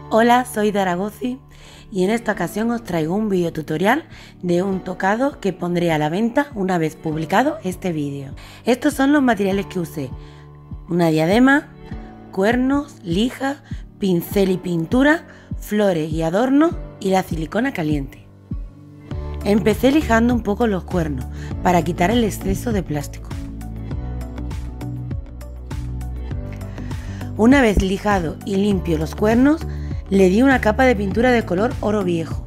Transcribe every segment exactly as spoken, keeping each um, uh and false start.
Hola, soy Daragozi y en esta ocasión os traigo un vídeo tutorial de un tocado que pondré a la venta una vez publicado este vídeo. Estos son los materiales que usé: una diadema, cuernos, lija, pincel y pintura, flores y adornos y la silicona caliente. Empecé lijando un poco los cuernos para quitar el exceso de plástico. Una vez lijado y limpio los cuernos, le di una capa de pintura de color oro viejo.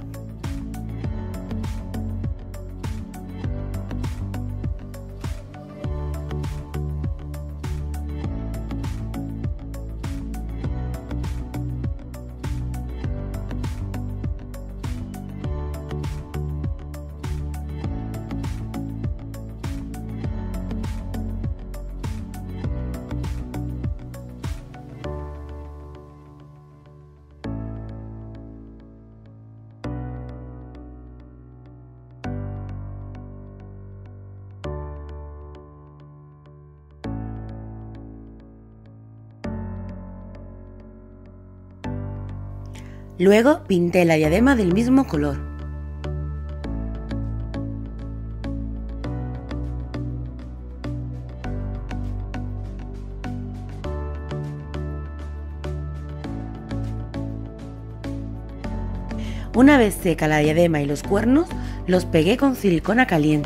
Luego pinté la diadema del mismo color. Una vez seca la diadema y los cuernos, los pegué con silicona caliente.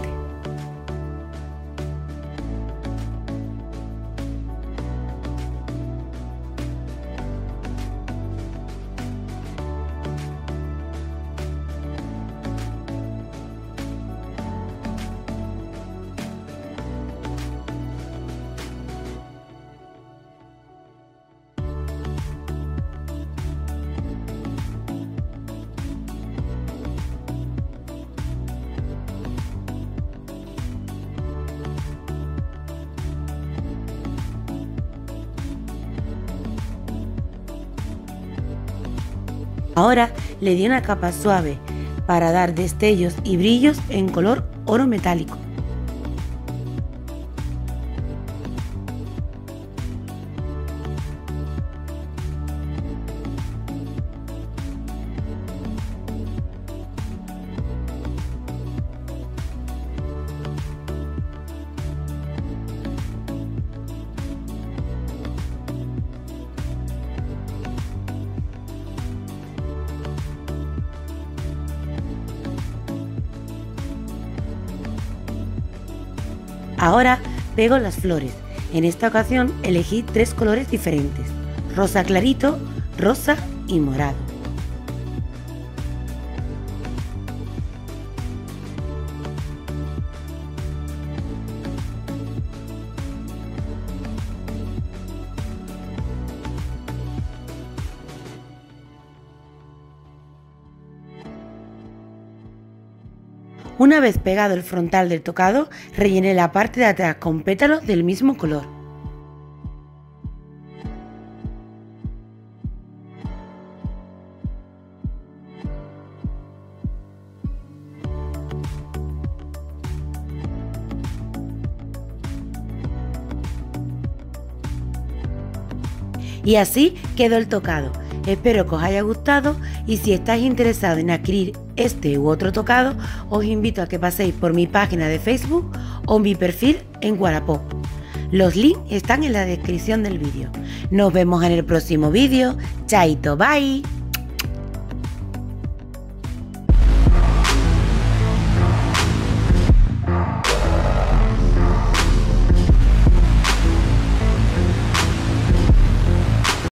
Ahora le di una capa suave para dar destellos y brillos en color oro metálico. Ahora pego las flores. En esta ocasión elegí tres colores diferentes: rosa clarito, rosa y morado. Una vez pegado el frontal del tocado, rellené la parte de atrás con pétalos del mismo color. Y así quedó el tocado. Espero que os haya gustado y si estáis interesados en adquirir este u otro tocado, os invito a que paséis por mi página de Facebook o mi perfil en Wallapop. Los links están en la descripción del vídeo. Nos vemos en el próximo vídeo. Chaito, bye.